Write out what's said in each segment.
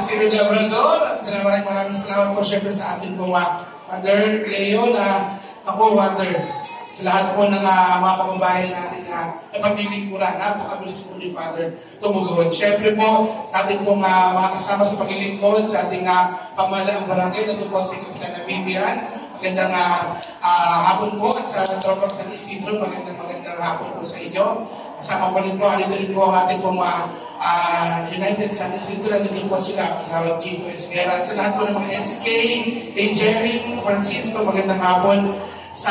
Isidro Labrador. At maraming salamat po syempre sa ating po Father Leo na ako, Father, sa lahat po ng mga kababayan natin na paglilingkuran. Napakabilis po ni Father tumugon. Syempre po, sa ating pong mga kasama sa paglilingkod, sa ating pamalaang barangay, nandun po si Kapitan Vivian. Magandang hapon po at sa tropang San Isidro, magandang hapon po sa inyo. Kasama po rin po, alito rin po ang ating pong United San Isidro, nandito po sila, ang Chico Esguera. Sa lahat po ng mga SK, kay Jerry, Francisco, magandang hapon sa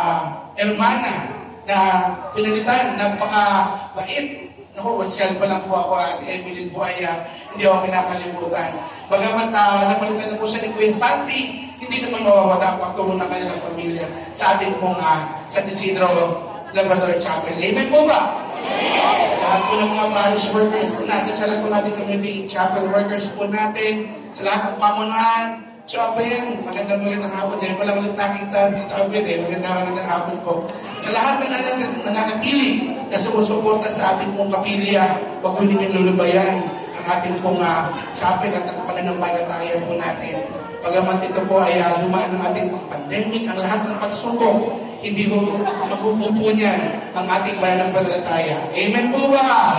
Hermana na pinalitan, napaka-bait. Naku, watsyan pa lang po ako at Emily po ay hindi ako kinakalimutan. Bagamat napalitan na po siya ni Kuya Santi, hindi naman mawawala ang pagtulong ng kanilang pamilya sa ating pong San Isidro Labrador Chapel. Amen po ba? Sa lahat po ng mga parish workers po natin, sa lahat po natin community chapel workers po natin, sa lahat ng pamunuan, Chapel, magandang hapon. Dahil palang ulit nakita dito Chapel, magandang hapon po. Sa lahat na nananatili na sumusuporta sa ating pong kapilya, huwag po ninyong lulubayan ang ating pong chapel at ang pananampalataya po natin. Pagamat ito po ay dumaan ng ating pandemic, ang lahat ng pagsubok, hindi po magpupupo niyan ang ating pananampalataya. Amen po ba?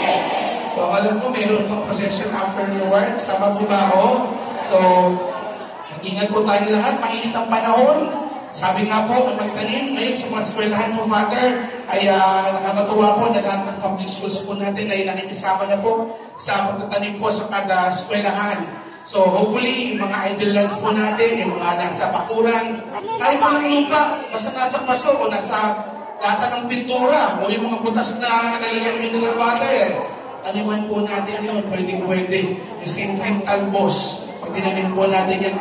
So, alam po, mayroon pong procession after your words. Tama po ba ako? So, ingat po tayo lahat, mainit ang panahon. Sabi nga po, ang magtanim, ngayon sa mga eskwelahan mo, Father, ay nakakatuwa po na lahat ng public schools po natin ay nakikisama na po sa pagtatanim po sa kada eskwelahan. So hopefully, yung mga idle lands po natin, yung mga nasa bakuran, kahit walang lupa, basta nasa paso o nasa lata ng pintura, o yung mga butas na nalagyan mineral water, taniman po natin yun, pwede. Yung simpleng talbos, pag tinanim po natin yan,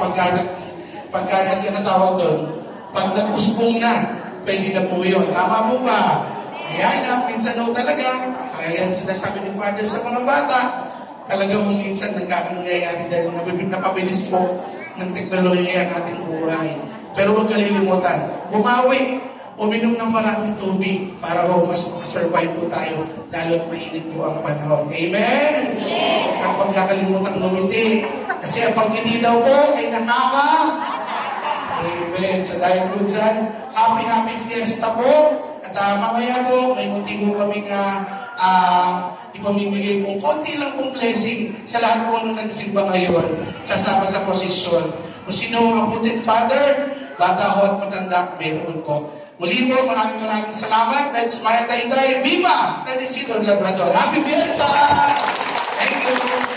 pagka natawag doon, pag nag-usbong na, pwede na po yun. Tama po ba? Ayan, minsan no talaga, kaya yan sinasabi ni Father sa mga bata, talagang minsan nangyayari dahil napabilis po ng teknolohiya ang ating buhay. Pero huwag kalilimutan, bumawi, uminom ng maraming tubig para mas survive po tayo, lalo't mainit po ang panahon. Amen? Yes. At huwag kakalimutan ngumiti. Kasi ang pagkiti daw po ay Amen. So dahil po dyan, happy fiesta po. At mamaya po, may munti po kaming ipamimigay po konti lang pong blessing sa lahat po nung nagsimba ngayon, sasama sa posisyon. Kung sino ang aputin, Father, bata ho at matanda, meron ko. Muli po, maraming salamat. Let's smile tayo. Viva! San Isidro Labrador. Happy Fiesta! Thank you!